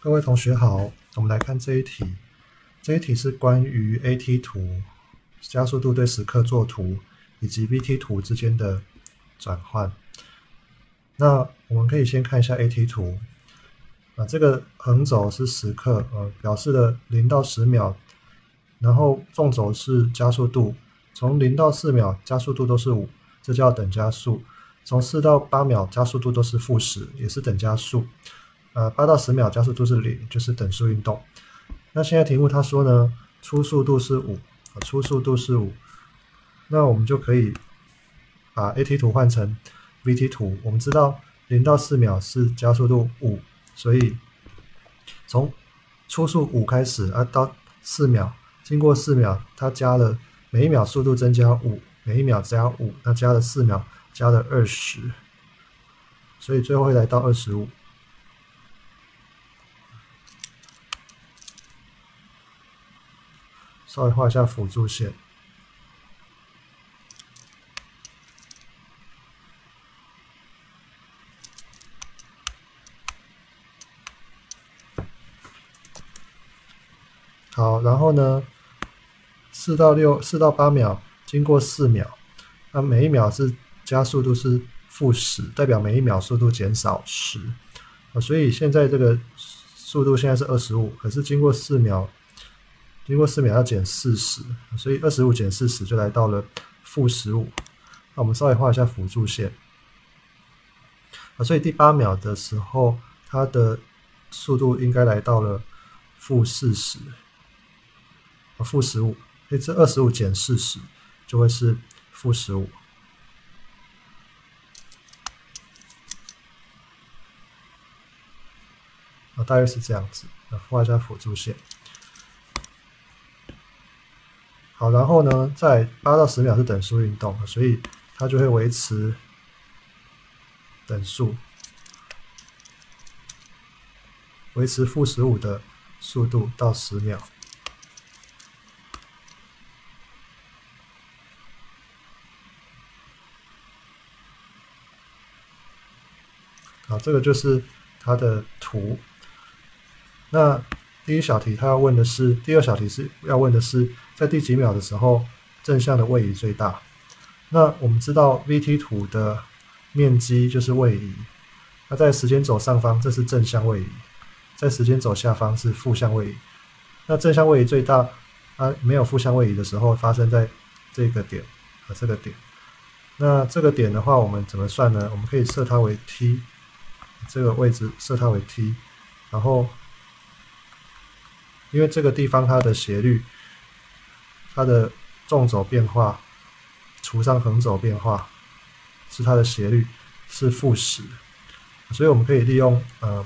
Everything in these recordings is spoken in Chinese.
各位同学好，我们来看这一题。这一题是关于 AT 图、加速度对时刻作图以及 VT 图之间的转换。那我们可以先看一下 AT 图。这个横轴是时刻，表示了0到10秒，然后纵轴是加速度，从0到4秒加速度都是5，这叫等加速。从4到8秒加速度都是-10，也是等加速。8到10秒加速度是0，就是等速运动。那现在题目他说呢，初速度是5，初速度是5，那我们就可以把 AT 图换成 VT 图。我们知道0到4秒是加速度5，所以从初速5开始到4秒，经过4秒，它加了每一秒速度增加5，每一秒加5，那加了4秒，加了20，所以最后会来到25。稍微画一下辅助线。好，然后呢，4到8秒，经过4秒，那每一秒是加速度是-10，代表每一秒速度减少10。所以现在这个速度现在是25，可是经过4秒要减40，所以25减40就来到了-15。那我们稍微画一下辅助线。所以第8秒的时候，它的速度应该来到了-40，-15，所以这25减40就会是-15。大约是这样子。画一下辅助线。好，然后呢，在8到10秒是等速运动，所以它就会维持等速，维持-15的速度到10秒。好，这个就是它的图。那第一小题它要问的是，第二小题是要问的是，在第几秒的时候正向的位移最大。那我们知道 VT 图的面积就是位移，那在时间轴上方这是正向位移，在时间轴下方是负向位移。那正向位移最大，它没有负向位移的时候发生在这个点和这个点。那这个点的话，我们怎么算呢？我们可以设它为 t， 这个位置设它为 t， 然后因为这个地方它的斜率，它的纵轴变化除上横轴变化是它的斜率是-10，所以我们可以利用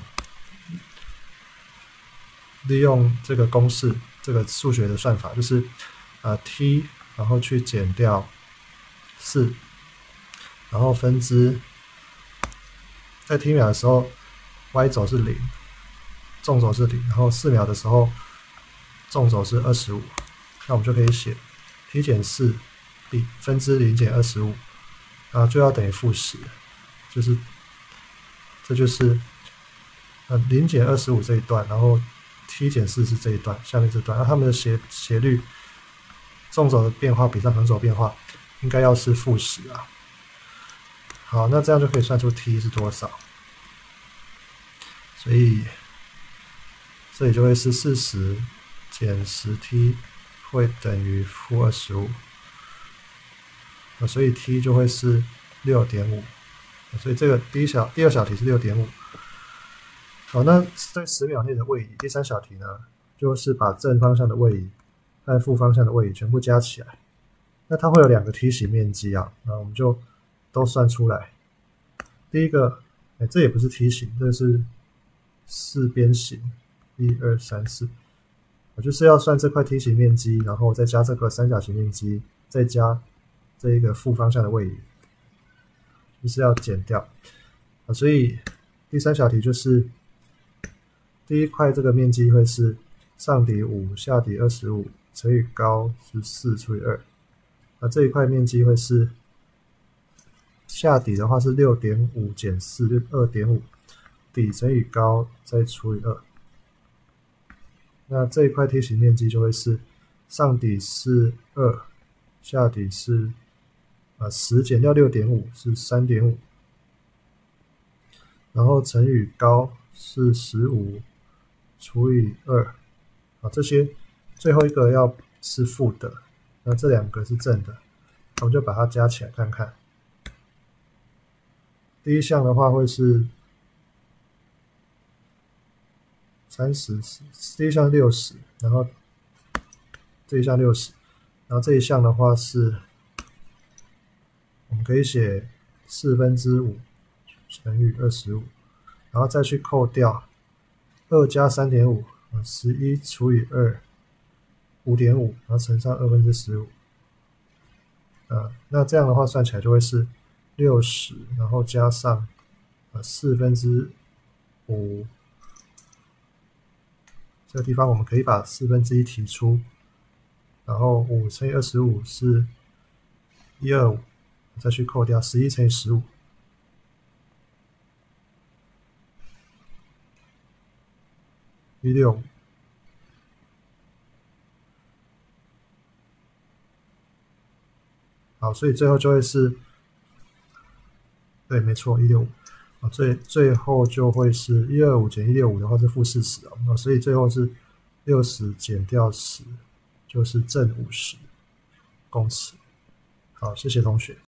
这个公式，这个数学的算法，就是t 然后去减掉4，然后分之在 t 秒的时候 y 轴是0，纵轴是0，然后4秒的时候纵轴是25，那我们就可以写 t 减4比分之0减25，就要等于-10，这就是0减25这一段，然后 t 减4是这一段，下面这段，它们的斜率，纵轴的变化比上横轴变化应该要是-10啊。好，那这样就可以算出 t 是多少，所以这里就会是40减10t 会等于-25，所以 t 就会是 6.5， 所以这个第二小题是 6.5。好，那在10秒内的位移，第三小题呢，就是把正方向的位移和负方向的位移全部加起来。那它会有2个梯形面积啊，那我们就都算出来。第一个，这也不是梯形，这是4边形，1、2、3、4。我就是要算这块梯形面积，然后再加这个三角形面积，再加这一个负方向的位移，就是要减掉。所以第三小题就是第一块这个面积会是上底5，下底25乘以高是4除以2。这一块面积会是下底的话是 6.5 减4，就 2.5， 底乘以高再除以2。 那这一块梯形面积就会是上底是2，下底是10减掉 6.5 是 3.5， 然后乘以高是15除以2，这些最后一个要是负的，那这两个是正的，我们就把它加起来看看。第一项的话会是30，第一项60，然后这一项60，然后这一项的话是，我们可以写5/4乘以25，然后再去扣掉2加 3.5， 11除以2 5.5， 然后乘上15/2，那这样的话算起来就会是60，然后加上5/4，这个地方我们可以把1/4提出，然后5乘以25是125，再去扣掉11乘以15。165，好，所以最后就会是，对，没错，165，最后就会是125减165的话是-40所以最后是60减掉10，就是正50公尺。好，谢谢同学。